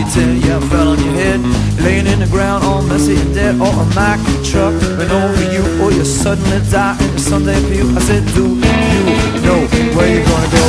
tin, yeah, fell on your head, laying in the ground all messy and dead, or a Mack truck ran over you, or you suddenly die in the Sunday pew. I said, do you know where you're gonna be?